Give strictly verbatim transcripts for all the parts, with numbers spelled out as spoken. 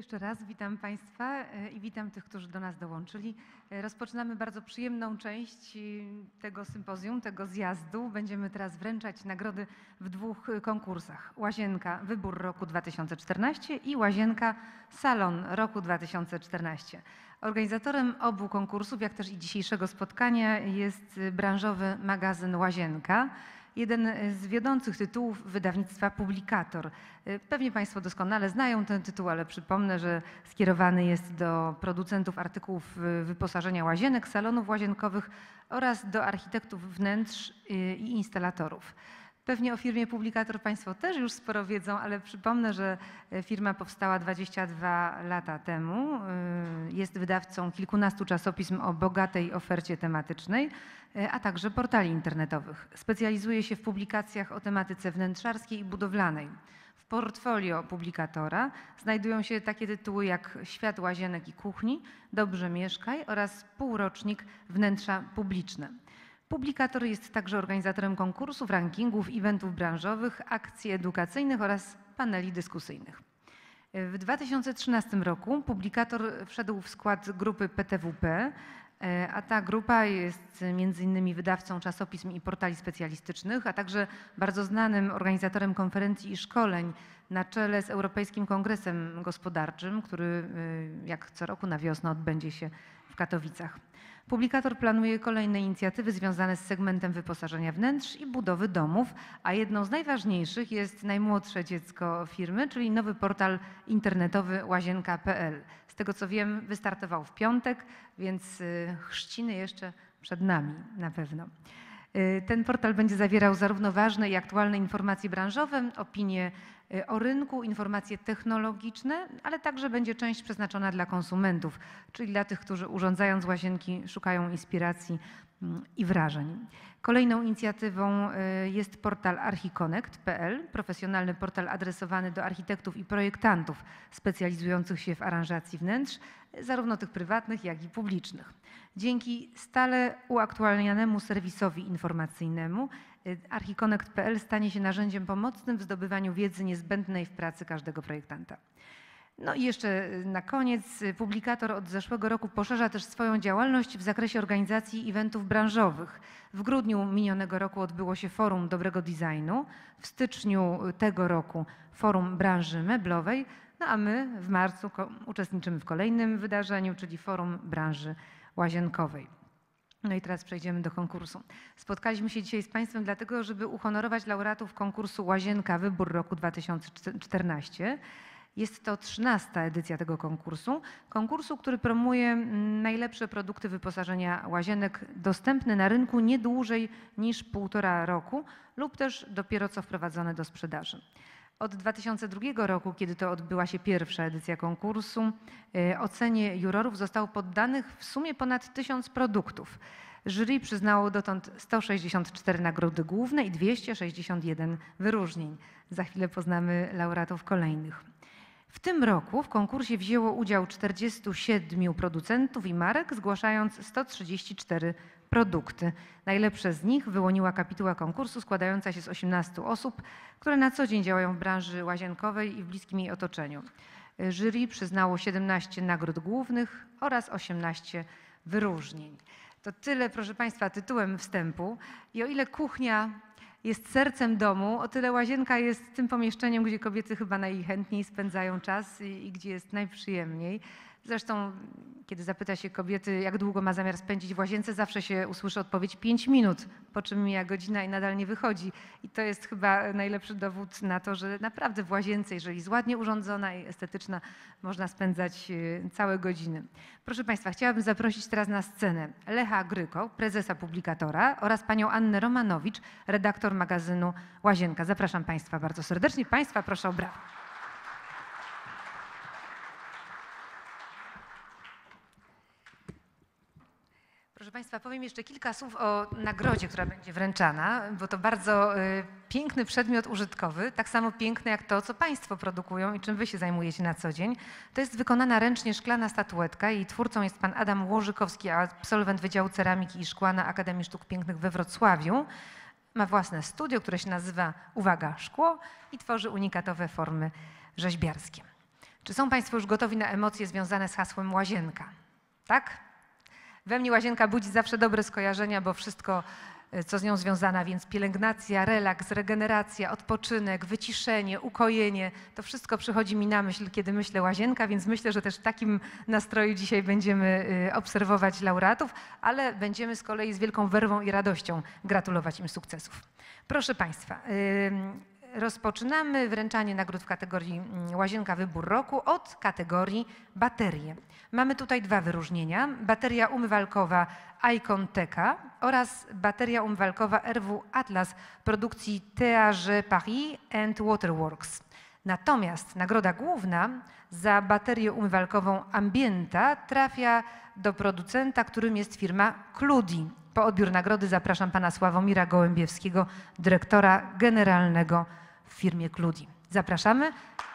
Jeszcze raz witam Państwa i witam tych, którzy do nas dołączyli. Rozpoczynamy bardzo przyjemną część tego sympozjum, tego zjazdu. Będziemy teraz wręczać nagrody w dwóch konkursach. Łazienka Wybór Roku dwa tysiące czternaście i Łazienka Salon Roku dwa tysiące czternaście. Organizatorem obu konkursów, jak też i dzisiejszego spotkania jest branżowy magazyn Łazienka. Jeden z wiodących tytułów wydawnictwa Publikator. Pewnie Państwo doskonale znają ten tytuł, ale przypomnę, że skierowany jest do producentów artykułów wyposażenia łazienek, salonów łazienkowych oraz do architektów wnętrz i instalatorów. Pewnie o firmie Publikator Państwo też już sporo wiedzą, ale przypomnę, że firma powstała dwadzieścia dwa lata temu. Jest wydawcą kilkunastu czasopism o bogatej ofercie tematycznej, a także portali internetowych. Specjalizuje się w publikacjach o tematyce wnętrzarskiej i budowlanej. W portfolio Publikatora znajdują się takie tytuły jak Świat łazienek i kuchni, Dobrze mieszkaj oraz półrocznik Wnętrza publiczne. Publikator jest także organizatorem konkursów, rankingów, eventów branżowych, akcji edukacyjnych oraz paneli dyskusyjnych. W dwa tysiące trzynastym roku Publikator wszedł w skład grupy P T W P, a ta grupa jest między innymi wydawcą czasopism i portali specjalistycznych, a także bardzo znanym organizatorem konferencji i szkoleń na czele z Europejskim Kongresem Gospodarczym, który jak co roku na wiosnę odbędzie się w Katowicach. Publikator planuje kolejne inicjatywy związane z segmentem wyposażenia wnętrz i budowy domów, a jedną z najważniejszych jest najmłodsze dziecko firmy, czyli nowy portal internetowy łazienka kropka p l. Z tego co wiem, wystartował w piątek, więc chrzciny jeszcze przed nami na pewno. Ten portal będzie zawierał zarówno ważne i aktualne informacje branżowe, opinie o rynku, informacje technologiczne, ale także będzie część przeznaczona dla konsumentów, czyli dla tych, którzy urządzając łazienki szukają inspiracji i wrażeń. Kolejną inicjatywą jest portal archiconnect kropka p l, profesjonalny portal adresowany do architektów i projektantów specjalizujących się w aranżacji wnętrz, zarówno tych prywatnych, jak i publicznych. Dzięki stale uaktualnianemu serwisowi informacyjnemu archiconnect kropka p l stanie się narzędziem pomocnym w zdobywaniu wiedzy niezbędnej w pracy każdego projektanta. No i jeszcze na koniec, Publikator od zeszłego roku poszerza też swoją działalność w zakresie organizacji eventów branżowych. W grudniu minionego roku odbyło się Forum Dobrego Designu, w styczniu tego roku Forum Branży Meblowej, no a my w marcu uczestniczymy w kolejnym wydarzeniu, czyli Forum Branży Łazienkowej. No i teraz przejdziemy do konkursu. Spotkaliśmy się dzisiaj z Państwem dlatego, żeby uhonorować laureatów konkursu Łazienka Wybór Roku dwa tysiące czternaście. Jest to trzynasta edycja tego konkursu. Konkursu, który promuje najlepsze produkty wyposażenia łazienek dostępne na rynku nie dłużej niż półtora roku lub też dopiero co wprowadzone do sprzedaży. Od dwa tysiące drugiego roku, kiedy to odbyła się pierwsza edycja konkursu, ocenie jurorów zostało poddanych w sumie ponad tysiąc produktów. Jury przyznało dotąd sto sześćdziesiąt cztery nagrody główne i dwieście sześćdziesiąt jeden wyróżnień. Za chwilę poznamy laureatów kolejnych. W tym roku w konkursie wzięło udział czterdziestu siedmiu producentów i marek, zgłaszając sto trzydzieści cztery produkty. Najlepsze z nich wyłoniła kapituła konkursu składająca się z osiemnastu osób, które na co dzień działają w branży łazienkowej i w bliskim jej otoczeniu. Jury przyznało siedemnaście nagród głównych oraz osiemnaście wyróżnień. To tyle, proszę Państwa, tytułem wstępu. I o ile kuchnia jest sercem domu, o tyle łazienka jest tym pomieszczeniem, gdzie kobiety chyba najchętniej spędzają czas i, i gdzie jest najprzyjemniej. Zresztą, kiedy zapyta się kobiety, jak długo ma zamiar spędzić w łazience, zawsze się usłyszy odpowiedź pięć minut, po czym mija godzina i nadal nie wychodzi. I to jest chyba najlepszy dowód na to, że naprawdę w łazience, jeżeli jest ładnie urządzona i estetyczna, można spędzać całe godziny. Proszę Państwa, chciałabym zaprosić teraz na scenę Lecha Gryko, prezesa Publikatora, oraz panią Annę Romanowicz, redaktor magazynu Łazienka. Zapraszam Państwa bardzo serdecznie. Państwa proszę o brawo. Proszę Państwa, powiem jeszcze kilka słów o nagrodzie, która będzie wręczana, bo to bardzo y, piękny przedmiot użytkowy, tak samo piękny jak to, co Państwo produkują i czym Wy się zajmujecie na co dzień. To jest wykonana ręcznie szklana statuetka. Jej twórcą jest pan Adam Łożykowski, absolwent Wydziału Ceramiki i Szkła na Akademii Sztuk Pięknych we Wrocławiu. Ma własne studio, które się nazywa, uwaga, Szkło i tworzy unikatowe formy rzeźbiarskie. Czy są Państwo już gotowi na emocje związane z hasłem łazienka? Tak? We mnie łazienka budzi zawsze dobre skojarzenia, bo wszystko, co z nią związane, więc pielęgnacja, relaks, regeneracja, odpoczynek, wyciszenie, ukojenie, to wszystko przychodzi mi na myśl, kiedy myślę łazienka, więc myślę, że też w takim nastroju dzisiaj będziemy obserwować laureatów, ale będziemy z kolei z wielką werwą i radością gratulować im sukcesów. Proszę Państwa, rozpoczynamy wręczanie nagród w kategorii Łazienka Wybór Roku od kategorii baterie. Mamy tutaj dwa wyróżnienia. Bateria umywalkowa Icon Teka oraz bateria umywalkowa R W Atlas produkcji T A G Paris and Waterworks. Natomiast nagroda główna za baterię umywalkową Ambienta trafia do producenta, którym jest firma Kludi. Po odbiór nagrody zapraszam pana Sławomira Gołębiewskiego, dyrektora generalnego w firmie Kludi. Zapraszamy.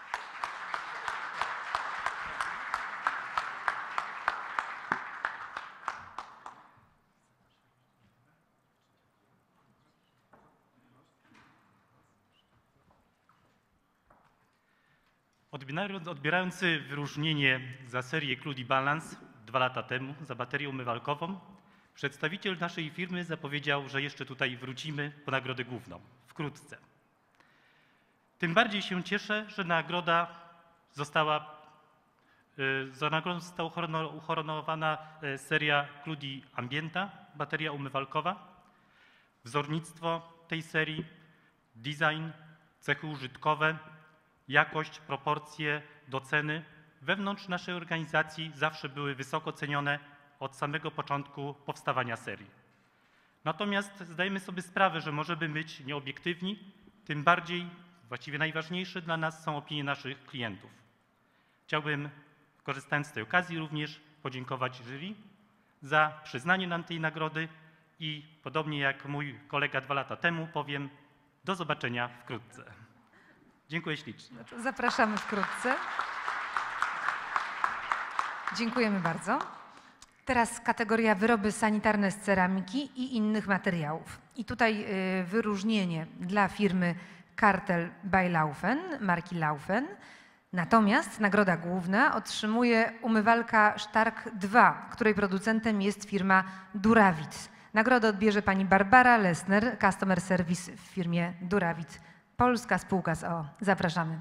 Odbierający wyróżnienie za serię Kludi Balance dwa lata temu za baterię umywalkową, przedstawiciel naszej firmy zapowiedział, że jeszcze tutaj wrócimy po nagrodę główną, wkrótce. Tym bardziej się cieszę, że nagroda została, za nagrodą została uhonorowana seria Kludi Ambienta, bateria umywalkowa, wzornictwo tej serii, design, cechy użytkowe, jakość, proporcje, doceny wewnątrz naszej organizacji zawsze były wysoko cenione od samego początku powstawania serii. Natomiast zdajemy sobie sprawę, że możemy być nieobiektywni, tym bardziej, właściwie najważniejsze dla nas są opinie naszych klientów. Chciałbym, korzystając z tej okazji, również podziękować jury za przyznanie nam tej nagrody i podobnie jak mój kolega dwa lata temu powiem, do zobaczenia wkrótce. Dziękuję ślicznie. Zapraszamy wkrótce. Dziękujemy bardzo. Teraz kategoria wyroby sanitarne z ceramiki i innych materiałów. I tutaj y, wyróżnienie dla firmy Kartel by Laufen, marki Laufen. Natomiast nagroda główna otrzymuje umywalka Stark dwa, której producentem jest firma Duravit. Nagrodę odbierze pani Barbara Lesner, Customer Service w firmie Duravit. Polska spółka z o o. Zapraszamy.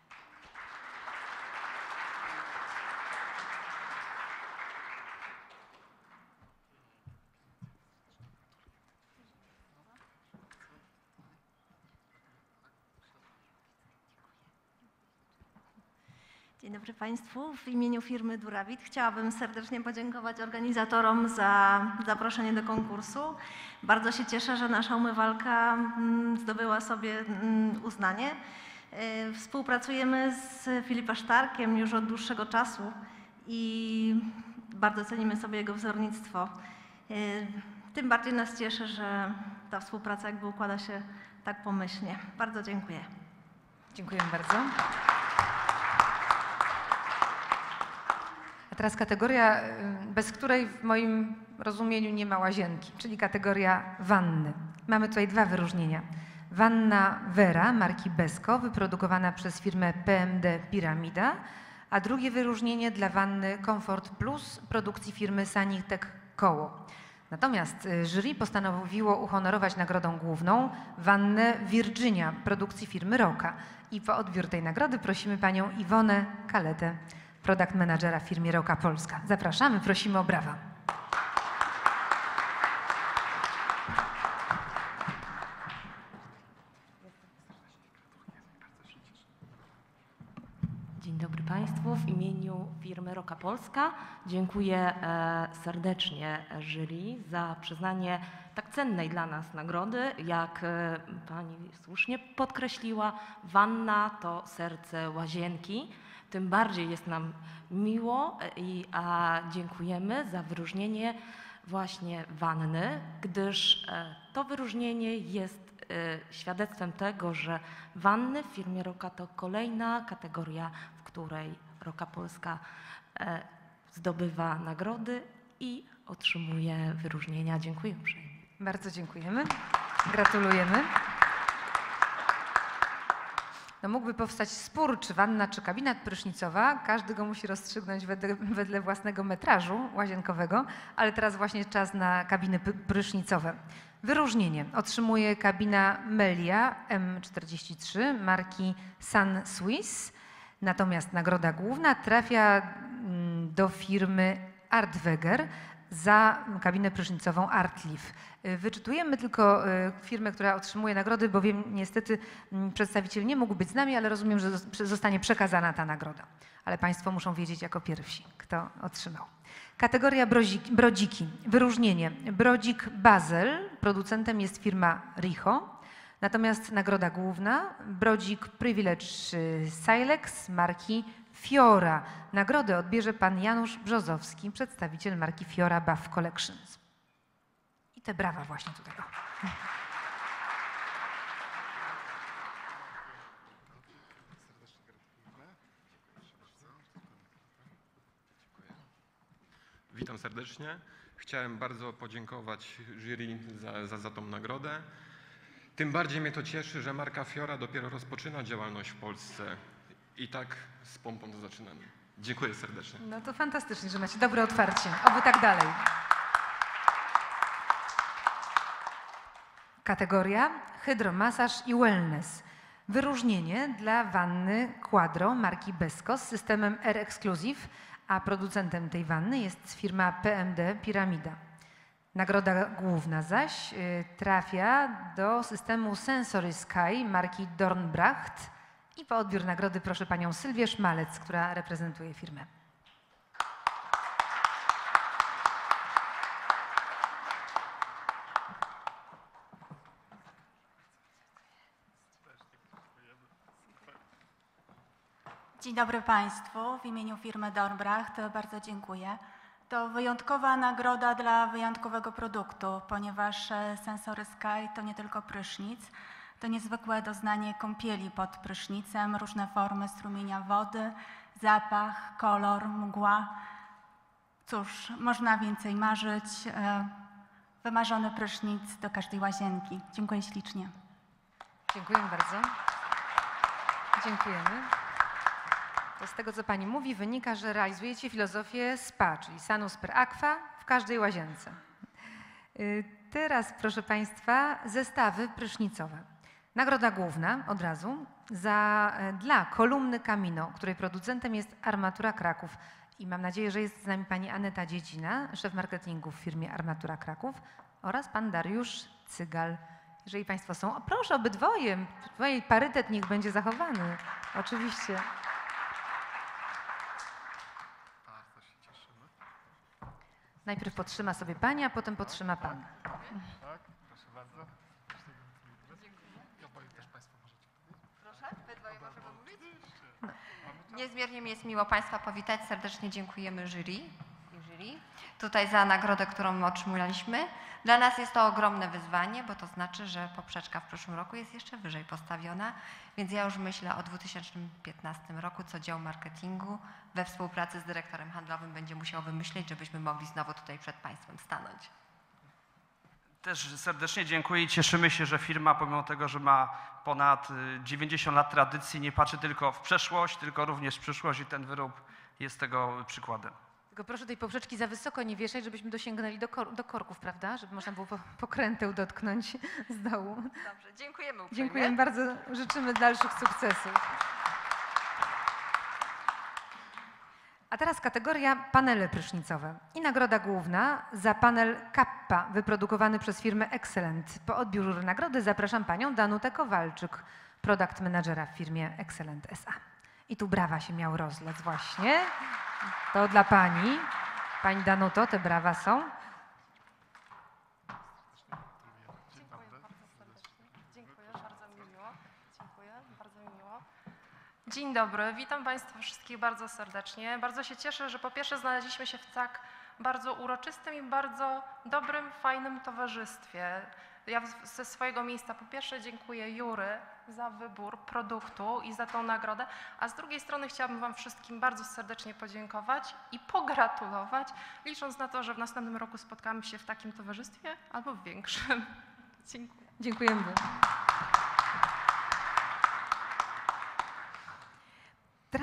Dzień dobry Państwu. W imieniu firmy Duravit chciałabym serdecznie podziękować organizatorom za zaproszenie do konkursu. Bardzo się cieszę, że nasza umywalka zdobyła sobie uznanie. Współpracujemy z Filipem Starkiem już od dłuższego czasu i bardzo cenimy sobie jego wzornictwo. Tym bardziej nas cieszy, że ta współpraca jakby układa się tak pomyślnie. Bardzo dziękuję. Dziękuję bardzo. A teraz kategoria, bez której w moim rozumieniu nie ma łazienki, czyli kategoria wanny. Mamy tutaj dwa wyróżnienia. Wanna Vera marki Besko, wyprodukowana przez firmę P M D Piramida, a drugie wyróżnienie dla wanny Comfort Plus produkcji firmy Sanitec Koło. Natomiast jury postanowiło uhonorować nagrodą główną wannę Virginia produkcji firmy Roka. I po odbiór tej nagrody prosimy panią Iwonę Kaletę, product managera w firmie Roka Polska. Zapraszamy, prosimy o brawa. Dzień dobry Państwu. W imieniu firmy Roka Polska dziękuję serdecznie jury za przyznanie tak cennej dla nas nagrody. Jak Pani słusznie podkreśliła, wanna to serce łazienki. Tym bardziej jest nam miło i a dziękujemy za wyróżnienie właśnie wanny, gdyż to wyróżnienie jest świadectwem tego, że wanny w firmie Roka to kolejna kategoria, w której Roka Polska zdobywa nagrody i otrzymuje wyróżnienia. Dziękuję uprzejmie. Bardzo dziękujemy. Gratulujemy. No mógłby powstać spór, czy wanna, czy kabina prysznicowa. Każdy go musi rozstrzygnąć wedle, wedle własnego metrażu łazienkowego, ale teraz właśnie czas na kabiny py- prysznicowe. Wyróżnienie otrzymuje kabina Melia M czterdzieści trzy marki Sun Swiss. Natomiast nagroda główna trafia mm, do firmy Artweger za kabinę prysznicową Artliv. Wyczytujemy tylko y, firmę, która otrzymuje nagrody, bowiem niestety mm, przedstawiciel nie mógł być z nami, ale rozumiem, że zos- zostanie przekazana ta nagroda. Ale Państwo muszą wiedzieć jako pierwsi, kto otrzymał. Kategoria brodziki, brodziki. Wyróżnienie. Brodzik Basel. Producentem jest firma Richo. Natomiast nagroda główna. Brodzik Privilege y, Silex marki Fiora. Nagrodę odbierze pan Janusz Brzozowski, przedstawiciel marki Fiora Buff Collections. I te brawa właśnie tutaj. O. Witam serdecznie. Chciałem bardzo podziękować jury za, za, za tą nagrodę. Tym bardziej mnie to cieszy, że marka Fiora dopiero rozpoczyna działalność w Polsce i tak z pompą to zaczynamy. Dziękuję serdecznie. No to fantastycznie, że macie dobre otwarcie. Oby tak dalej. Kategoria hydromasaż i wellness. Wyróżnienie dla wanny Quadro marki Besco z systemem R-Exclusive, a producentem tej wanny jest firma P M D Piramida. Nagroda główna zaś y, trafia do systemu Sensory Sky marki Dornbracht i po odbiór nagrody proszę panią Sylwię Szmalec, która reprezentuje firmę. Dzień dobry Państwu. W imieniu firmy Dornbracht bardzo dziękuję. To wyjątkowa nagroda dla wyjątkowego produktu, ponieważ Sensory Sky to nie tylko prysznic, to niezwykłe doznanie kąpieli pod prysznicem, różne formy strumienia wody, zapach, kolor, mgła. Cóż, można więcej marzyć. Wymarzony prysznic do każdej łazienki. Dziękuję ślicznie. Dziękuję bardzo. Dziękujemy. To z tego, co pani mówi, wynika, że realizujecie filozofię spa, czyli sanus per aqua w każdej łazience. Y, Teraz, proszę państwa, zestawy prysznicowe. Nagroda główna od razu za, e, dla kolumny Camino, której producentem jest Armatura Kraków. I mam nadzieję, że jest z nami pani Aneta Dziedzina, szef marketingu w firmie Armatura Kraków oraz pan Dariusz Cygal. Jeżeli państwo są, o, proszę obydwoje, tutaj parytet niech będzie zachowany. Oczywiście. Najpierw potrzyma sobie pani, a potem potrzyma pan. Tak, proszę bardzo. Ja powiem też Państwu możecie powiedzieć. Proszę, wy dwoje możemy mówić? Niezmiernie mi jest miło Państwa powitać. Serdecznie dziękujemy jury, jury tutaj za nagrodę, którą otrzymaliśmy. Dla nas jest to ogromne wyzwanie, bo to znaczy, że poprzeczka w przyszłym roku jest jeszcze wyżej postawiona, więc ja już myślę o dwa tysiące piętnastym roku, co dział marketingu we współpracy z dyrektorem handlowym będzie musiał wymyślić, żebyśmy mogli znowu tutaj przed Państwem stanąć. Też serdecznie dziękuję i cieszymy się, że firma pomimo tego, że ma ponad dziewięćdziesiąt lat tradycji, nie patrzy tylko w przeszłość, tylko również w przyszłość i ten wyrób jest tego przykładem. Tylko proszę tej poprzeczki za wysoko nie wieszać, żebyśmy dosięgnęli do, kor do korków, prawda? Żeby można było po pokręteł dotknąć z dołu. Dobrze, dziękujemy uprzejmie. Dziękujemy bardzo, życzymy dalszych sukcesów. A teraz kategoria panele prysznicowe i nagroda główna za panel Kappa wyprodukowany przez firmę Excellent. Po odbiór nagrody zapraszam panią Danutę Kowalczyk, product managera w firmie Excellent S A. I tu brawa się miał rozlec właśnie. To dla pani. Pani Danuto, te brawa są. Dziękuję, bardzo mi miło. Dziękuję, bardzo mi miło. Dzień dobry, witam Państwa wszystkich bardzo serdecznie. Bardzo się cieszę, że po pierwsze znaleźliśmy się w tak bardzo uroczystym i bardzo dobrym, fajnym towarzystwie. Ja ze swojego miejsca po pierwsze dziękuję Jury za wybór produktu i za tą nagrodę, a z drugiej strony chciałabym Wam wszystkim bardzo serdecznie podziękować i pogratulować, licząc na to, że w następnym roku spotkamy się w takim towarzystwie albo w większym. Dziękuję. Dziękujemy.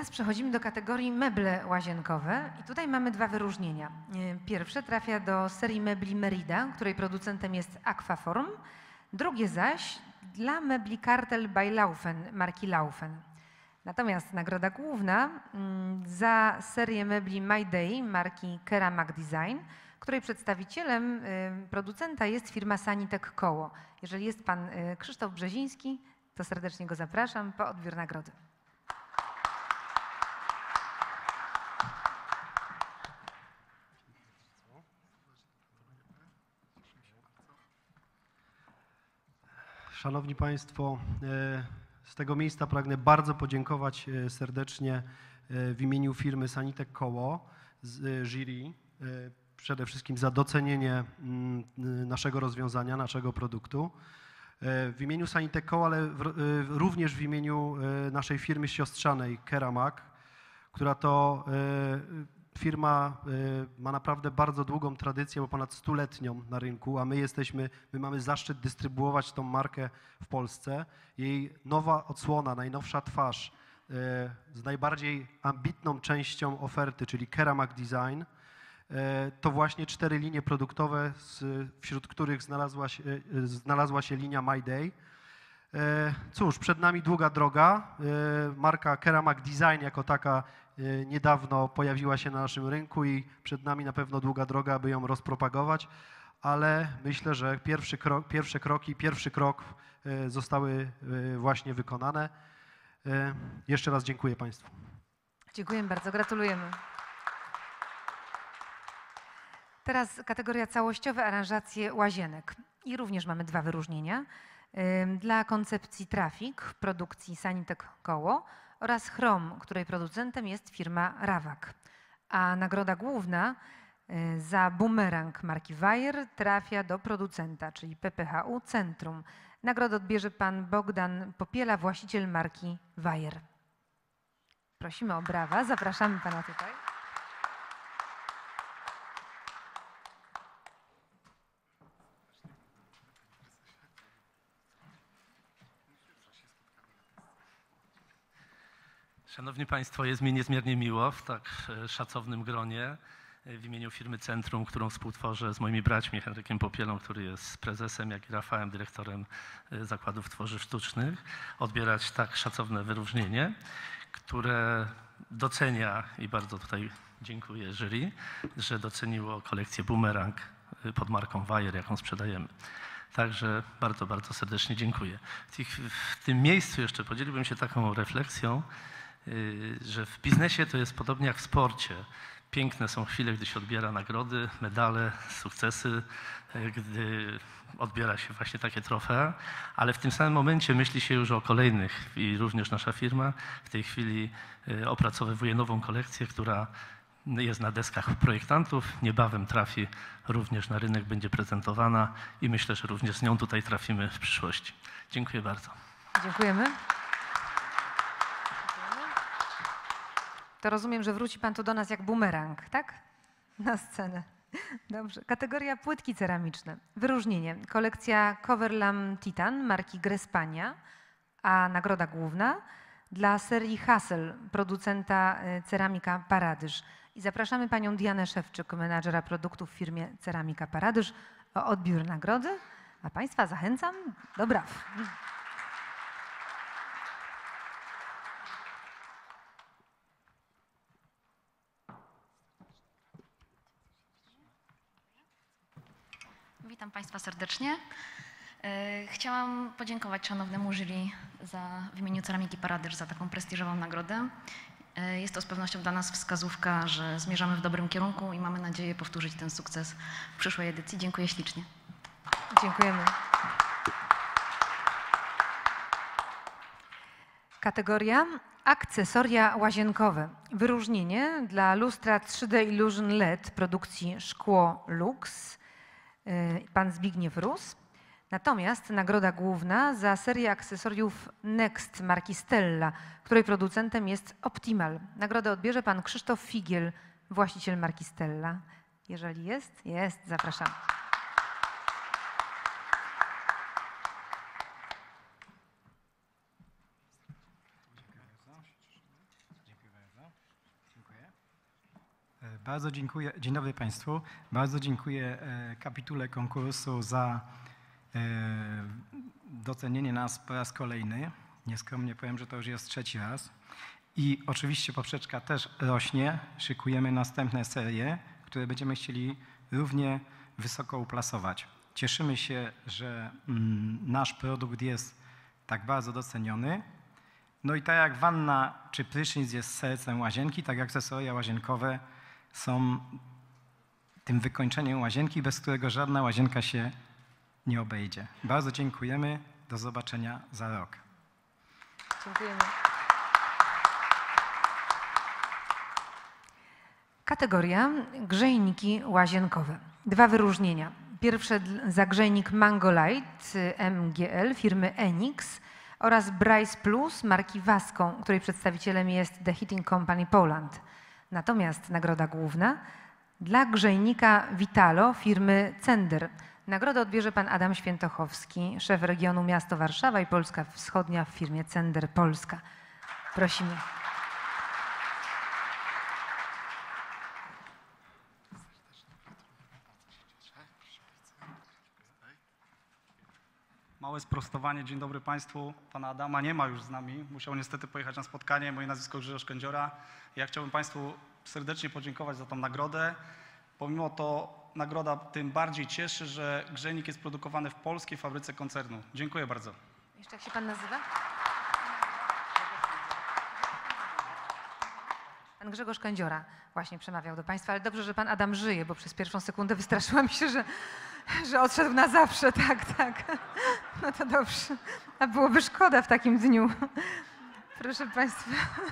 teraz przechodzimy do kategorii meble łazienkowe i tutaj mamy dwa wyróżnienia. Pierwsze trafia do serii mebli Merida, której producentem jest Aquaform. Drugie zaś dla mebli Kartel by Laufen, marki Laufen. Natomiast nagroda główna za serię mebli My Day marki Keramac Design, której przedstawicielem producenta jest firma Sanitek Koło. Jeżeli jest pan Krzysztof Brzeziński, to serdecznie go zapraszam po odbiór nagrody. Szanowni Państwo, z tego miejsca pragnę bardzo podziękować serdecznie w imieniu firmy Sanitek Koło z jury przede wszystkim za docenienie naszego rozwiązania, naszego produktu. W imieniu Sanitek Koło, ale również w imieniu naszej firmy siostrzanej Keramac, która to firma ma naprawdę bardzo długą tradycję, bo ponad stuletnią na rynku, a my jesteśmy, my mamy zaszczyt dystrybuować tą markę w Polsce. Jej nowa odsłona, najnowsza twarz z najbardziej ambitną częścią oferty, czyli Keramac Design, to właśnie cztery linie produktowe, wśród których znalazła się, znalazła się linia My Day. Cóż, przed nami długa droga. Marka Keramac Design jako taka niedawno pojawiła się na naszym rynku i przed nami na pewno długa droga, aby ją rozpropagować, ale myślę, że pierwszy krok, pierwsze kroki, pierwszy krok zostały właśnie wykonane. Jeszcze raz dziękuję Państwu. Dziękujemy bardzo, gratulujemy. Teraz kategoria całościowe aranżacje łazienek. I również mamy dwa wyróżnienia. Dla koncepcji Trafik w produkcji Sanitek Koło oraz Chrom, której producentem jest firma Rawak. A nagroda główna za bumerang marki Wire trafia do producenta, czyli P P H U Centrum. Nagrodę odbierze pan Bogdan Popiela, właściciel marki Wire. Prosimy o brawa, zapraszamy pana tutaj. Szanowni Państwo, jest mi niezmiernie miło w tak szacownym gronie w imieniu firmy Centrum, którą współtworzę z moimi braćmi Henrykiem Popielą, który jest prezesem, jak i Rafałem, dyrektorem Zakładów Tworzyw Sztucznych, odbierać tak szacowne wyróżnienie, które docenia i bardzo tutaj dziękuję jury, że doceniło kolekcję Boomerang pod marką Wire, jaką sprzedajemy. Także bardzo, bardzo serdecznie dziękuję. W, tych, w tym miejscu jeszcze podzieliłbym się taką refleksją, że w biznesie to jest podobnie jak w sporcie. Piękne są chwile, gdy się odbiera nagrody, medale, sukcesy, gdy odbiera się właśnie takie trofea, ale w tym samym momencie myśli się już o kolejnych i również nasza firma w tej chwili opracowuje nową kolekcję, która jest na deskach projektantów, niebawem trafi również na rynek, będzie prezentowana i myślę, że również z nią tutaj trafimy w przyszłości. Dziękuję bardzo. Dziękujemy. To rozumiem, że wróci pan tu do nas jak bumerang, tak? Na scenę. Dobrze. Kategoria płytki ceramiczne. Wyróżnienie. Kolekcja Coverlam Titan marki Grespania, a nagroda główna dla serii Hassel, producenta Ceramika Paradyż. I zapraszamy panią Dianę Szewczyk, menadżera produktów w firmie Ceramika Paradyż, o odbiór nagrody, a państwa zachęcam do braw. Witam Państwa serdecznie. Chciałam podziękować szanownemu jury za, w imieniu Ceramiki Paradyż za taką prestiżową nagrodę. Jest to z pewnością dla nas wskazówka, że zmierzamy w dobrym kierunku i mamy nadzieję powtórzyć ten sukces w przyszłej edycji. Dziękuję ślicznie. Dziękujemy. Kategoria akcesoria łazienkowe. Wyróżnienie dla lustra trzy D Illusion L E D produkcji Szkło Lux, pan Zbigniew Rus. Natomiast nagroda główna za serię akcesoriów Next marki Stella, której producentem jest Optimal. Nagrodę odbierze pan Krzysztof Figiel, właściciel marki Stella. Jeżeli jest, jest, zapraszam. Bardzo dziękuję. Dzień dobry Państwu. Bardzo dziękuję e, kapitule konkursu za e, docenienie nas po raz kolejny. Nieskromnie powiem, że to już jest trzeci raz. I oczywiście poprzeczka też rośnie. Szykujemy następne serie, które będziemy chcieli równie wysoko uplasować. Cieszymy się, że mm, nasz produkt jest tak bardzo doceniony. No i tak jak wanna czy prysznic jest sercem łazienki, tak jak akcesoria łazienkowe są tym wykończeniem łazienki, bez którego żadna łazienka się nie obejdzie. Bardzo dziękujemy. Do zobaczenia za rok. Dziękujemy. Kategoria grzejniki łazienkowe. Dwa wyróżnienia. Pierwsze za grzejnik Mangolite M G L firmy Enix oraz Bryce Plus marki Wasco, której przedstawicielem jest The Heating Company Poland. Natomiast nagroda główna dla grzejnika Vitalo firmy Cender. Nagrodę odbierze pan Adam Świętochowski, szef regionu Miasto Warszawa i Polska Wschodnia w firmie Cender Polska. Prosimy. Małe sprostowanie. Dzień dobry Państwu. Pana Adama nie ma już z nami. Musiał niestety pojechać na spotkanie. Moje nazwisko Grzegorz Kędziora. Ja chciałbym Państwu serdecznie podziękować za tą nagrodę. Pomimo to nagroda tym bardziej cieszy, że grzejnik jest produkowany w polskiej fabryce koncernu. Dziękuję bardzo. Jeszcze jak się pan nazywa? Pan Grzegorz Kędziora właśnie przemawiał do Państwa, ale dobrze, że pan Adam żyje, bo przez pierwszą sekundę wystraszyłam się, że, że odszedł na zawsze. Tak, tak. No to dobrze. A byłoby szkoda w takim dniu. Proszę Państwa.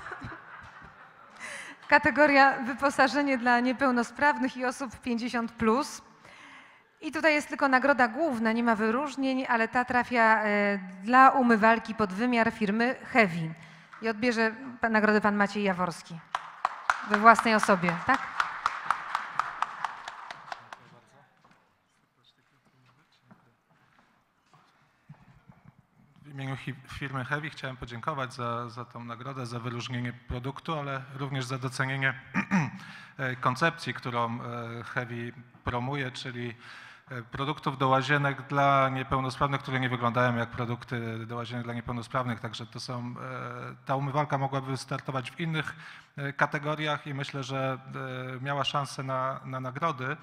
Kategoria wyposażenie dla niepełnosprawnych i osób pięćdziesiąt plus. I tutaj jest tylko nagroda główna, nie ma wyróżnień, ale ta trafia e, dla umywalki pod wymiar firmy Heavy. I odbierze pan, nagrodę pan Maciej Jaworski. We własnej osobie, tak? W imieniu firmy Heavy chciałem podziękować za, za tą nagrodę, za wyróżnienie produktu, ale również za docenienie koncepcji, którą Heavy promuje, czyli produktów do łazienek dla niepełnosprawnych, które nie wyglądają jak produkty do łazienek dla niepełnosprawnych. Także to są, ta umywalka mogłaby wystartować w innych kategoriach i myślę, że miała szansę na, na nagrody.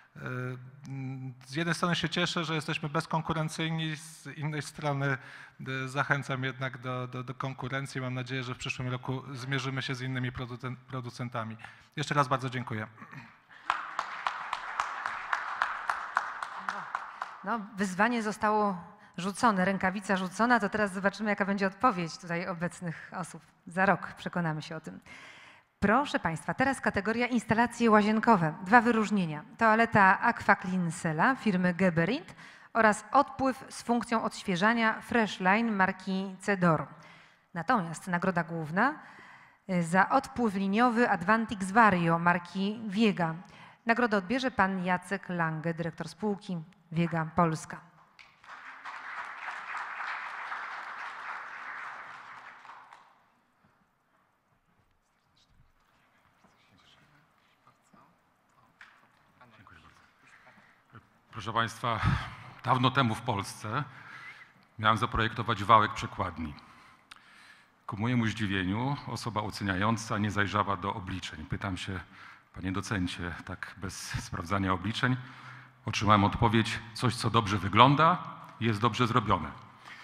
Z jednej strony się cieszę, że jesteśmy bezkonkurencyjni, z innej strony zachęcam jednak do, do, do konkurencji. Mam nadzieję, że w przyszłym roku zmierzymy się z innymi producentami. Jeszcze raz bardzo dziękuję. No, wyzwanie zostało rzucone, rękawica rzucona, to teraz zobaczymy, jaka będzie odpowiedź tutaj obecnych osób. Za rok przekonamy się o tym. Proszę Państwa, teraz kategoria instalacje łazienkowe. Dwa wyróżnienia. Toaleta Aqua Clean Sela firmy Geberit oraz odpływ z funkcją odświeżania Freshline marki Cedor. Natomiast nagroda główna za odpływ liniowy Advantix Vario marki Viega. Nagrodę odbierze pan Jacek Lange, dyrektor spółki Viega Polska. Proszę Państwa, dawno temu w Polsce miałem zaprojektować wałek przekładni. Ku mojemu zdziwieniu osoba oceniająca nie zajrzała do obliczeń. Pytam się, panie docencie, tak bez sprawdzania obliczeń, otrzymałem odpowiedź, coś co dobrze wygląda i jest dobrze zrobione.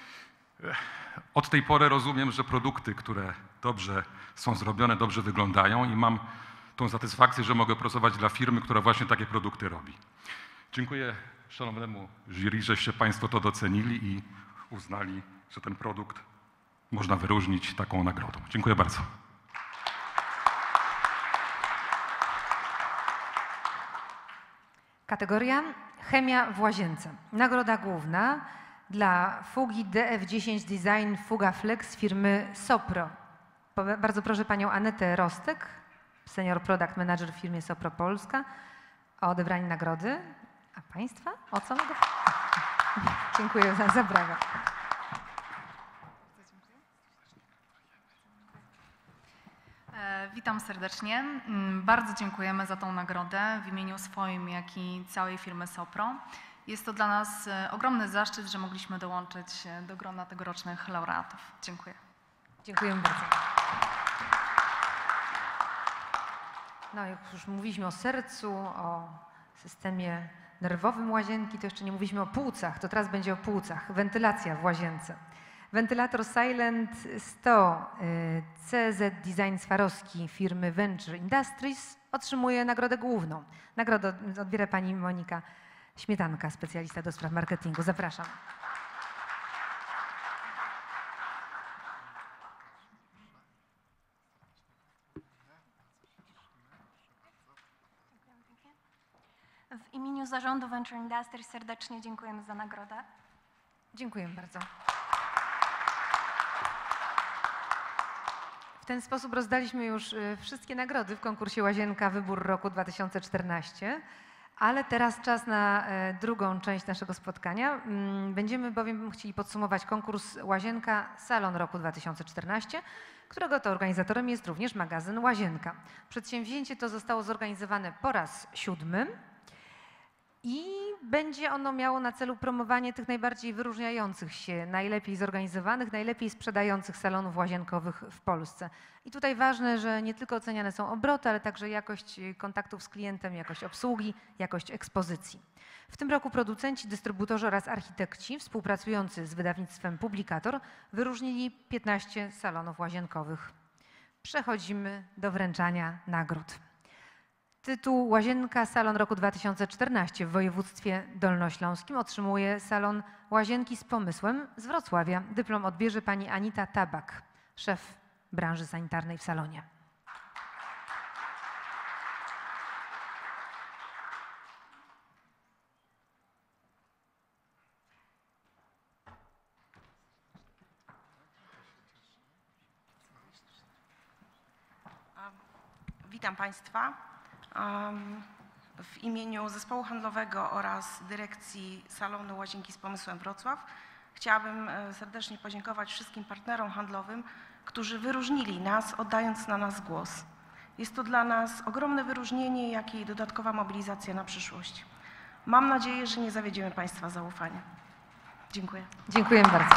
Od tej pory rozumiem, że produkty, które dobrze są zrobione, dobrze wyglądają i mam tą satysfakcję, że mogę pracować dla firmy, która właśnie takie produkty robi. Dziękuję szanownemu jury, żeście Państwo to docenili i uznali, że ten produkt można wyróżnić taką nagrodą. Dziękuję bardzo. Kategoria chemia w łazience. Nagroda główna dla fugi D F dziesięć Design Fuga Flex firmy Sopro. Bardzo proszę panią Anetę Rostek, senior product manager w firmie Sopro Polska, o odebranie nagrody. A Państwa? O co mogę? Dziękuję za, za brawa. Witam serdecznie. Mm, Bardzo dziękujemy za tą nagrodę w imieniu swoim, jak i całej firmy Sopro. Jest to dla nas e, ogromny zaszczyt, że mogliśmy dołączyć e, do grona tegorocznych laureatów. Dziękuję. Dziękujemy bardzo. No, jak już mówiliśmy o sercu, o systemie nerwowym łazienki, to jeszcze nie mówiliśmy o płucach, to teraz będzie o płucach. Wentylacja w łazience. Wentylator Silent sto y, C Z Design Swarowski firmy Venture Industries otrzymuje nagrodę główną. Nagrodę odbiera pani Monika Śmietanka, specjalista do spraw marketingu. Zapraszam. W imieniu zarządu Venture Industries serdecznie dziękujemy za nagrodę. Dziękuję bardzo. W ten sposób rozdaliśmy już y, wszystkie nagrody w konkursie Łazienka Wybór Roku dwa tysiące czternaście, ale teraz czas na y, drugą część naszego spotkania. Mm, Będziemy bowiem chcieli podsumować konkurs Łazienka Salon Roku dwa tysiące czternaście, którego to organizatorem jest również magazyn Łazienka. Przedsięwzięcie to zostało zorganizowane po raz siódmy. I będzie ono miało na celu promowanie tych najbardziej wyróżniających się, najlepiej zorganizowanych, najlepiej sprzedających salonów łazienkowych w Polsce. I tutaj ważne, że nie tylko oceniane są obroty, ale także jakość kontaktów z klientem, jakość obsługi, jakość ekspozycji. W tym roku producenci, dystrybutorzy oraz architekci współpracujący z wydawnictwem Publikator wyróżnili piętnaście salonów łazienkowych. Przechodzimy do wręczania nagród. Tytuł Łazienka Salon Roku dwa tysiące czternaście w województwie dolnośląskim otrzymuje salon Łazienki z pomysłem z Wrocławia. Dyplom odbierze pani Anita Tabak, szef branży sanitarnej w salonie. Witam Państwa. W imieniu Zespołu Handlowego oraz Dyrekcji Salonu Łazienki z Pomysłem Wrocław chciałabym serdecznie podziękować wszystkim partnerom handlowym, którzy wyróżnili nas, oddając na nas głos. Jest to dla nas ogromne wyróżnienie, jak i dodatkowa mobilizacja na przyszłość. Mam nadzieję, że nie zawiedziemy Państwa zaufania. Dziękuję. Dziękuję bardzo.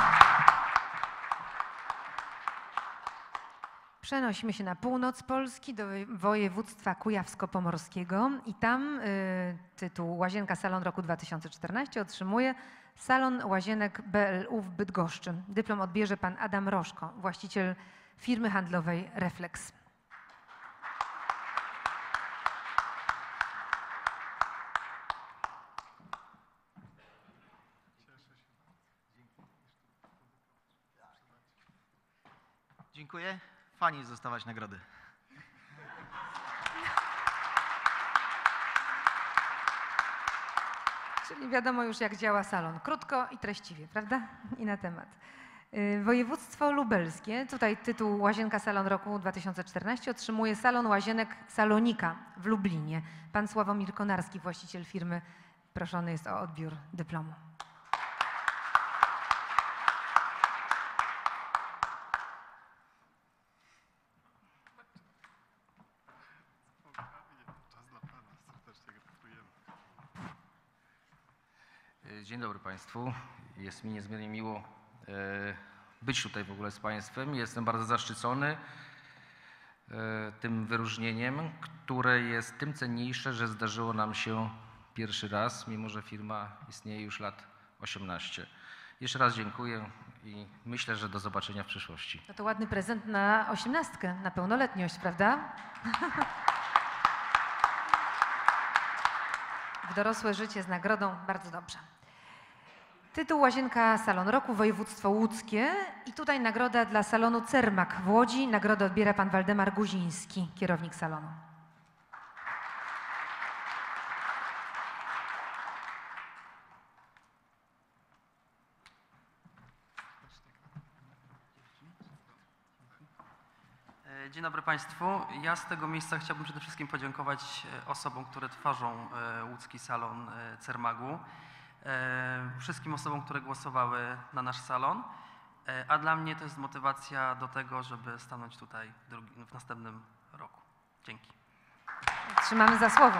Przenosimy się na północ Polski, do województwa kujawsko-pomorskiego i tam y, tytuł Łazienka Salon Roku dwa tysiące czternaście otrzymuje Salon Łazienek B L U w Bydgoszczy. Dyplom odbierze pan Adam Rożko, właściciel firmy handlowej Reflex. Dziękuję. Fajnie dostawać nagrody. Czyli wiadomo już, jak działa salon. Krótko i treściwie, prawda? I na temat. Y, Województwo lubelskie, tutaj tytuł Łazienka Salon Roku dwa tysiące czternaście otrzymuje Salon Łazienek Salonika w Lublinie. Pan Sławomir Konarski, właściciel firmy, proszony jest o odbiór dyplomu. Dzień dobry Państwu. Jest mi niezmiernie miło być tutaj w ogóle z Państwem. Jestem bardzo zaszczycony tym wyróżnieniem, które jest tym cenniejsze, że zdarzyło nam się pierwszy raz, mimo że firma istnieje już lat osiemnaście. Jeszcze raz dziękuję i myślę, że do zobaczenia w przyszłości. No to ładny prezent na osiemnastkę, na pełnoletność, prawda? W dorosłe życie z nagrodą, bardzo dobrze. Tytuł Łazienka Salon Roku, województwo łódzkie i tutaj nagroda dla salonu Cermak w Łodzi. Nagrodę odbiera pan Waldemar Guziński, kierownik salonu. Dzień dobry Państwu. Ja z tego miejsca chciałbym przede wszystkim podziękować osobom, które tworzą łódzki salon Cermagu, wszystkim osobom, które głosowały na nasz salon e, a dla mnie to jest motywacja do tego, żeby stanąć tutaj w, drugi, w następnym roku. Dzięki. Trzymamy za słowo.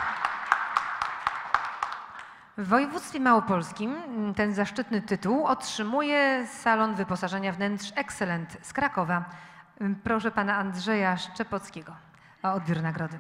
W województwie małopolskim ten zaszczytny tytuł otrzymuje salon wyposażenia wnętrz Excellent z Krakowa. Proszę pana Andrzeja Szczepockiego o odbiór nagrody.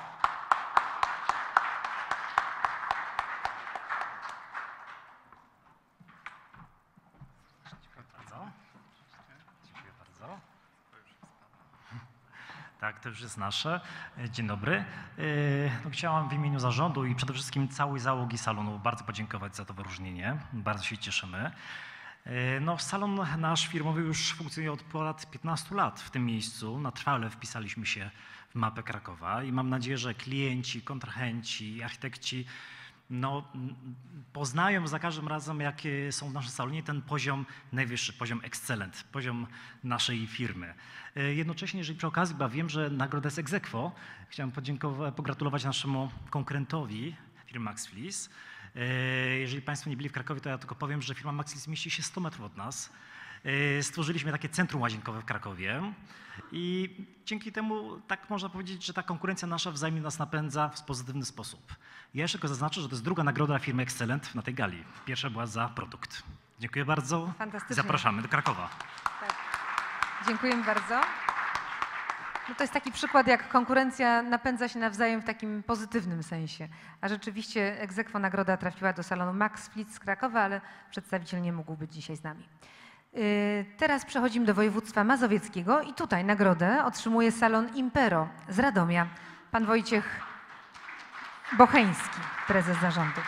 Tak, to już jest nasze. Dzień dobry. No, chciałam w imieniu zarządu i przede wszystkim całej załogi salonu bardzo podziękować za to wyróżnienie. Bardzo się cieszymy. No, salon nasz firmowy już funkcjonuje od ponad piętnastu lat w tym miejscu. Na trwale wpisaliśmy się w mapę Krakowa i mam nadzieję, że klienci, kontrahenci, architekci no, poznają za każdym razem, jakie są w naszym salonie, ten poziom najwyższy, poziom excellent, poziom naszej firmy. Jednocześnie, jeżeli przy okazji, bo wiem, że nagroda jest ex aequo, chciałem podziękować, pogratulować naszemu konkurentowi, firmy Max Flis. Jeżeli Państwo nie byli w Krakowie, to ja tylko powiem, że firma Max Flis mieści się sto metrów od nas. Stworzyliśmy takie centrum łazienkowe w Krakowie i dzięki temu tak można powiedzieć, że ta konkurencja nasza wzajemnie nas napędza w pozytywny sposób. Ja jeszcze tylko zaznaczę, że to jest druga nagroda firmy Excellent na tej gali. Pierwsza była za produkt. Dziękuję bardzo. Fantastycznie. Zapraszamy do Krakowa. Tak. Dziękujemy bardzo. No to jest taki przykład, jak konkurencja napędza się nawzajem w takim pozytywnym sensie. A rzeczywiście ex aequo nagroda trafiła do salonu Max Flis z Krakowa, ale przedstawiciel nie mógł być dzisiaj z nami. Teraz przechodzimy do województwa mazowieckiego i tutaj nagrodę otrzymuje salon Impero z Radomia. Pan Wojciech Bocheński, prezes zarządu.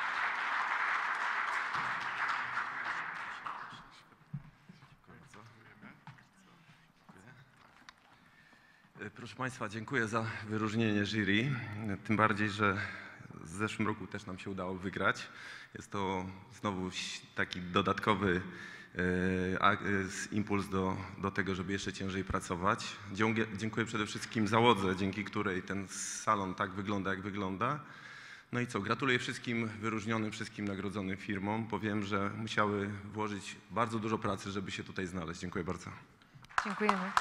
Proszę Państwa, dziękuję za wyróżnienie jury, tym bardziej, że w zeszłym roku też nam się udało wygrać. Jest to znowu taki dodatkowy impuls do, do tego, żeby jeszcze ciężej pracować. Dziękuję przede wszystkim załodze, dzięki której ten salon tak wygląda, jak wygląda. No i co, gratuluję wszystkim wyróżnionym, wszystkim nagrodzonym firmom, bo wiem, że musiały włożyć bardzo dużo pracy, żeby się tutaj znaleźć. Dziękuję bardzo. Dziękujemy.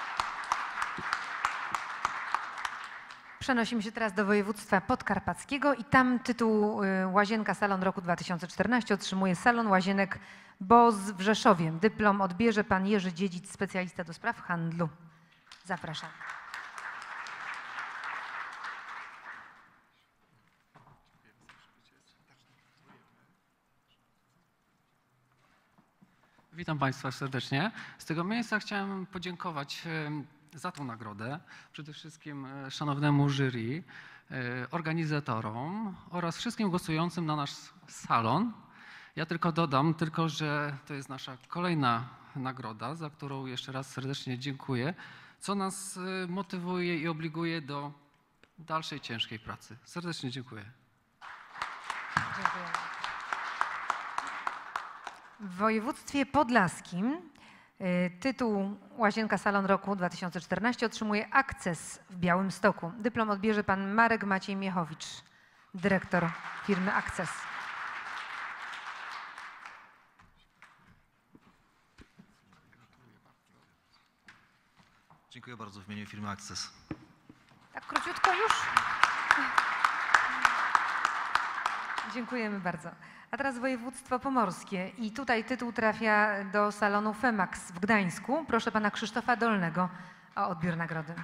Przenosimy się teraz do województwa podkarpackiego i tam tytuł Łazienka Salon roku dwa tysiące czternastego otrzymuje salon łazienek Boz w Rzeszowie. Dyplom odbierze pan Jerzy Dziedzic, specjalista do spraw handlu. Zapraszam. Witam Państwa serdecznie. Z tego miejsca chciałem podziękować za tą nagrodę przede wszystkim szanownemu jury, organizatorom oraz wszystkim głosującym na nasz salon. Ja tylko dodam, tylko że to jest nasza kolejna nagroda, za którą jeszcze raz serdecznie dziękuję, co nas motywuje i obliguje do dalszej ciężkiej pracy. Serdecznie dziękuję. Dziękuję. W województwie podlaskim tytuł Łazienka Salon roku dwa tysiące czternastego otrzymuje Akces w Białymstoku. Dyplom odbierze pan Marek Maciej Miechowicz, dyrektor firmy Akces. Dziękuję bardzo w imieniu firmy Akces. Tak króciutko już. Dziękujemy bardzo. A teraz województwo pomorskie i tutaj tytuł trafia do salonu Femax w Gdańsku. Proszę pana Krzysztofa Dolnego o odbiór nagrody.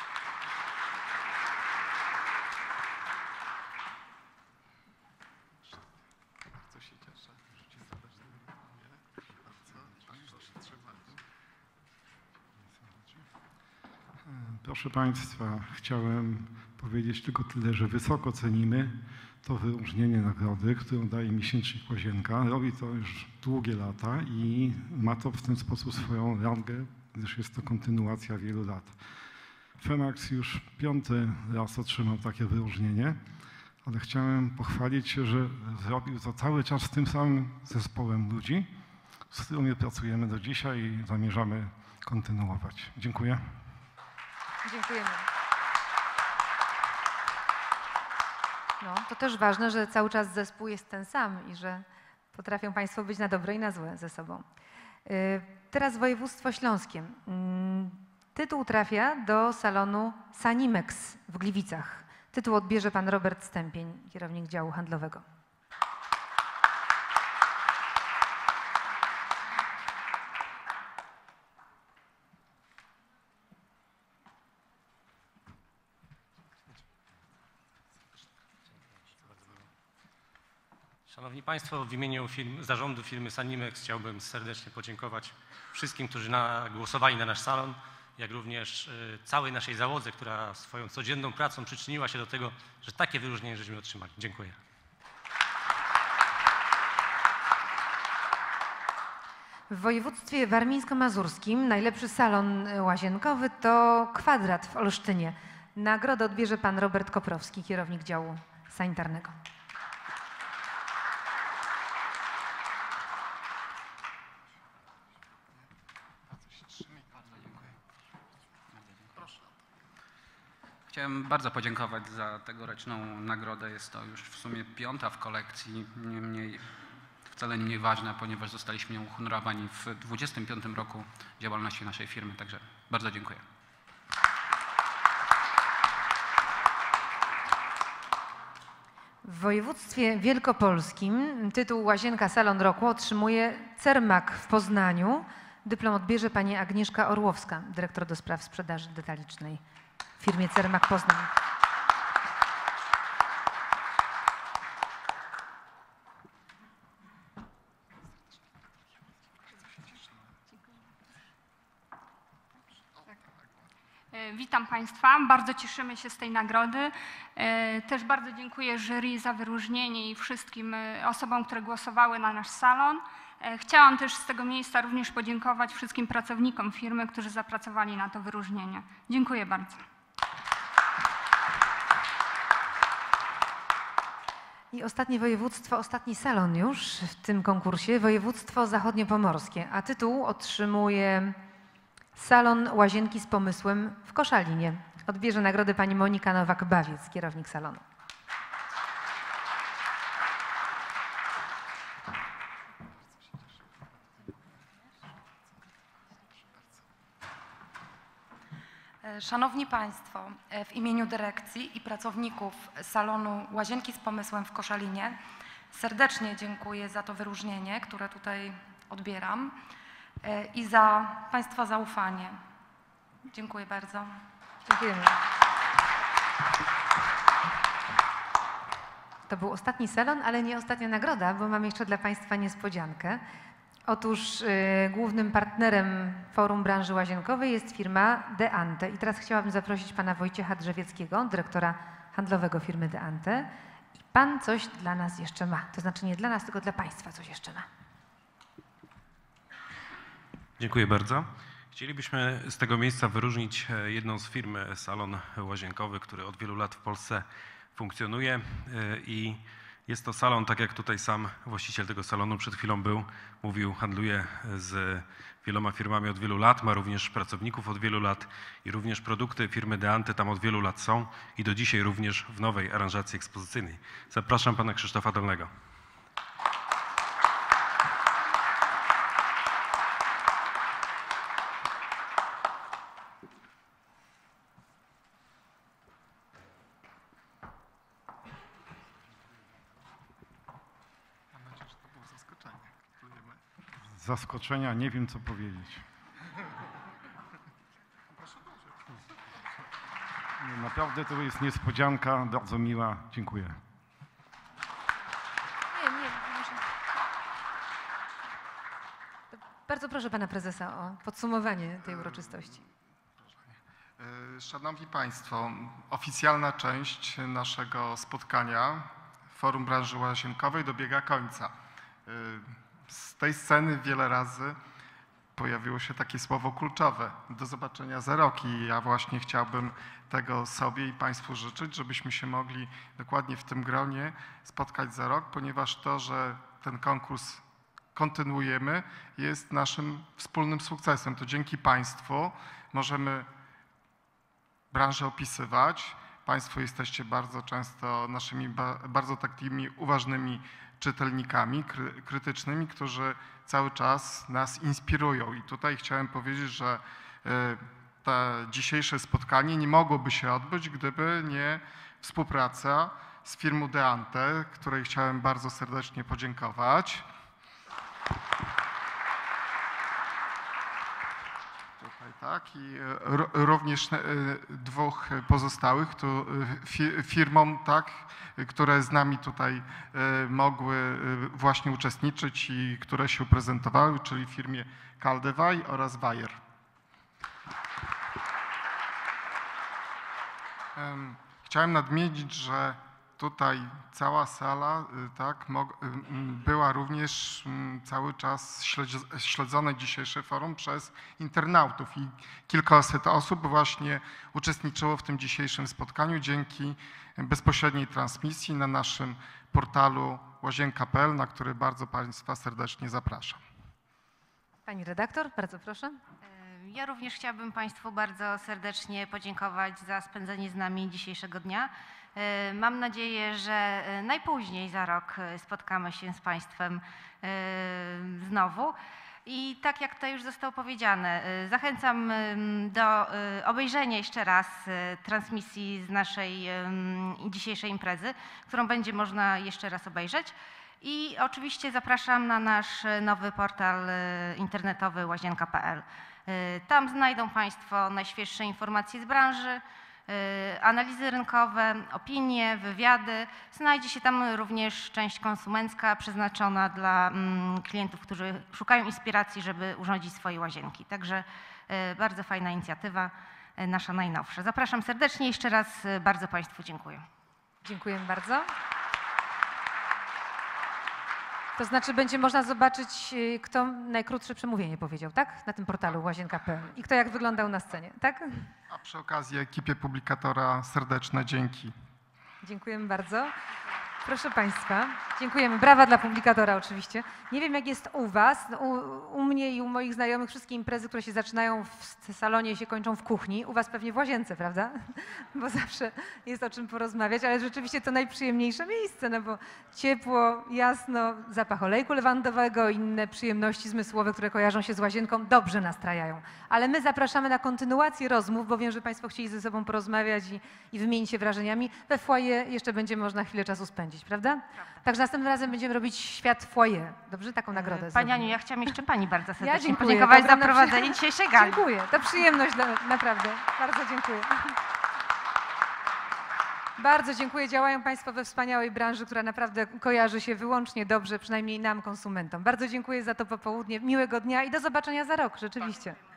Proszę Państwa, chciałem powiedzieć tylko tyle, że wysoko cenimy to wyróżnienie nagrody, którą daje miesięcznik Łazienka. Robi to już długie lata i ma to w ten sposób swoją rangę, gdyż jest to kontynuacja wielu lat. Femax już piąty raz otrzymał takie wyróżnienie, ale chciałem pochwalić się, że zrobił to cały czas z tym samym zespołem ludzi, z którymi pracujemy do dzisiaj i zamierzamy kontynuować. Dziękuję. Dziękujemy. No, to też ważne, że cały czas zespół jest ten sam i że potrafią Państwo być na dobre i na złe ze sobą. Teraz województwo śląskie. Tytuł trafia do salonu Sanimex w Gliwicach. Tytuł odbierze pan Robert Stępień, kierownik działu handlowego. Szanowni Państwo, w imieniu firm, zarządu firmy Sanimex chciałbym serdecznie podziękować wszystkim, którzy na, głosowali na nasz salon, jak również y, całej naszej załodze, która swoją codzienną pracą przyczyniła się do tego, że takie wyróżnienie żeśmy otrzymali. Dziękuję. W województwie warmińsko-mazurskim najlepszy salon łazienkowy to Kwadrat w Olsztynie. Nagrodę odbierze pan Robert Koprowski, kierownik działu sanitarnego. Chciałem bardzo podziękować za tegoroczną nagrodę. Jest to już w sumie piąta w kolekcji, niemniej wcale nie mniej ważna, ponieważ zostaliśmy nią uhonorowani w dwudziestym piątym roku działalności naszej firmy. Także bardzo dziękuję. W województwie wielkopolskim tytuł Łazienka Salon Roku otrzymuje Cermak w Poznaniu. Dyplom odbierze pani Agnieszka Orłowska, dyrektor do spraw sprzedaży detalicznej w firmie Cermak Poznań. Witam Państwa, bardzo cieszymy się z tej nagrody. Też bardzo dziękuję jury za wyróżnienie i wszystkim osobom, które głosowały na nasz salon. Chciałam też z tego miejsca również podziękować wszystkim pracownikom firmy, którzy zapracowali na to wyróżnienie. Dziękuję bardzo. I ostatnie województwo, ostatni salon już w tym konkursie, województwo zachodniopomorskie, a tytuł otrzymuje Salon Łazienki z pomysłem w Koszalinie. Odbierze nagrodę pani Monika Nowak-Bawiec, kierownik salonu. Szanowni Państwo, w imieniu dyrekcji i pracowników salonu Łazienki z pomysłem w Koszalinie serdecznie dziękuję za to wyróżnienie, które tutaj odbieram i za Państwa zaufanie. Dziękuję bardzo. Dziękujemy. To był ostatni salon, ale nie ostatnia nagroda, bo mam jeszcze dla Państwa niespodziankę. Otóż y, głównym partnerem Forum Branży Łazienkowej jest firma De Ante. I teraz chciałabym zaprosić pana Wojciecha Drzewieckiego, dyrektora handlowego firmy De Ante. I pan coś dla nas jeszcze ma. To znaczy nie dla nas, tylko dla Państwa coś jeszcze ma. Dziękuję bardzo. Chcielibyśmy z tego miejsca wyróżnić jedną z firm, salon łazienkowy, który od wielu lat w Polsce funkcjonuje i jest to salon, tak jak tutaj sam właściciel tego salonu przed chwilą był, mówił, handluje z wieloma firmami od wielu lat, ma również pracowników od wielu lat i również produkty firmy De Ante tam od wielu lat są i do dzisiaj również w nowej aranżacji ekspozycyjnej. Zapraszam pana Krzysztofa Dolnego. Zaskoczenia, nie wiem co powiedzieć. Naprawdę to jest niespodzianka, bardzo miła. Dziękuję. Nie, nie, może... Bardzo proszę pana prezesa o podsumowanie tej uroczystości. Szanowni Państwo, oficjalna część naszego spotkania Forum Branży Łazienkowej dobiega końca. Z tej sceny wiele razy pojawiło się takie słowo kluczowe. Do zobaczenia za rok i ja właśnie chciałbym tego sobie i Państwu życzyć, żebyśmy się mogli dokładnie w tym gronie spotkać za rok, ponieważ to, że ten konkurs kontynuujemy, jest naszym wspólnym sukcesem. To dzięki Państwu możemy branżę opisywać, Państwo jesteście bardzo często naszymi ba, bardzo takimi uważnymi czytelnikami, kry, krytycznymi, którzy cały czas nas inspirują. I tutaj chciałem powiedzieć, że y, to dzisiejsze spotkanie nie mogłoby się odbyć, gdyby nie współpraca z firmą Deante, której chciałem bardzo serdecznie podziękować. Tutaj tak i r- również e, dwóch pozostałych tu, fi- firmom, tak, które z nami tutaj e, mogły e, właśnie uczestniczyć i które się prezentowały, czyli firmie Kaldewaj oraz Bayer. Em, Chciałem nadmienić, że tutaj cała sala tak, była również cały czas śledzone dzisiejsze forum przez internautów i kilkaset osób właśnie uczestniczyło w tym dzisiejszym spotkaniu dzięki bezpośredniej transmisji na naszym portalu łazienka kropka p l, na który bardzo Państwa serdecznie zapraszam. Pani redaktor, bardzo proszę. Ja również chciałabym Państwu bardzo serdecznie podziękować za spędzenie z nami dzisiejszego dnia. Mam nadzieję, że najpóźniej za rok spotkamy się z Państwem znowu. I tak jak to już zostało powiedziane, zachęcam do obejrzenia jeszcze raz transmisji z naszej dzisiejszej imprezy, którą będzie można jeszcze raz obejrzeć. I oczywiście zapraszam na nasz nowy portal internetowy łazienka kropka p l. Tam znajdą Państwo najświeższe informacje z branży, analizy rynkowe, opinie, wywiady. Znajdzie się tam również część konsumencka przeznaczona dla klientów, którzy szukają inspiracji, żeby urządzić swoje łazienki. Także bardzo fajna inicjatywa, nasza najnowsza. Zapraszam serdecznie, jeszcze raz bardzo Państwu dziękuję. Dziękujemy bardzo. To znaczy będzie można zobaczyć, kto najkrótsze przemówienie powiedział, tak? Na tym portalu łazienka kropka p l i kto jak wyglądał na scenie, tak? A przy okazji ekipie publikatora serdeczne dzięki. Dziękujemy bardzo. Proszę Państwa, dziękujemy. Brawa dla publikatora oczywiście. Nie wiem jak jest u Was, u, u mnie i u moich znajomych wszystkie imprezy, które się zaczynają w salonie i się kończą w kuchni. U Was pewnie w łazience, prawda? Bo zawsze jest o czym porozmawiać, ale rzeczywiście to najprzyjemniejsze miejsce, no bo ciepło, jasno, zapach olejku lewandowego, inne przyjemności zmysłowe, które kojarzą się z łazienką, dobrze nastrajają. Ale my zapraszamy na kontynuację rozmów, bo wiem, że Państwo chcieli ze sobą porozmawiać i, i wymienić się wrażeniami. We foyer jeszcze będzie można chwilę czasu spędzić. Prawda? Prawda? Także następnym razem będziemy robić świat foyer. Dobrze? Taką nagrodę. Pani Aniu, ja chciałam jeszcze Pani bardzo serdecznie ja dziękuję. podziękować za na prowadzenie przy... dzisiejszej gali. Dziękuję. To przyjemność, dla... naprawdę. Bardzo dziękuję. Bardzo dziękuję. Działają Państwo we wspaniałej branży, która naprawdę kojarzy się wyłącznie dobrze, przynajmniej nam, konsumentom. Bardzo dziękuję za to popołudnie. Miłego dnia i do zobaczenia za rok, rzeczywiście.